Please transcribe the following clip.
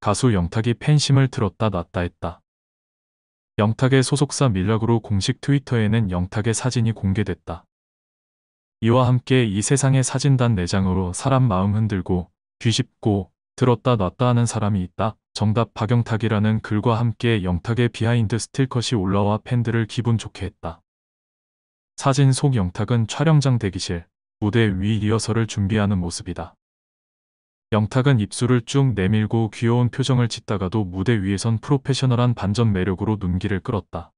가수 영탁이 팬심을 들었다 놨다 했다. 영탁의 소속사 밀락으로 공식 트위터에는 영탁의 사진이 공개됐다. 이와 함께 이 세상의 사진단 4장으로 사람 마음 흔들고 뒤집고 들었다 놨다 하는 사람이 있다. 정답 박영탁이라는 글과 함께 영탁의 비하인드 스틸컷이 올라와 팬들을 기분 좋게 했다. 사진 속 영탁은 촬영장 대기실, 무대 위 리허설을 준비하는 모습이다. 영탁은 입술을 쭉 내밀고 귀여운 표정을 짓다가도 무대 위에선 프로페셔널한 반전 매력으로 눈길을 끌었다.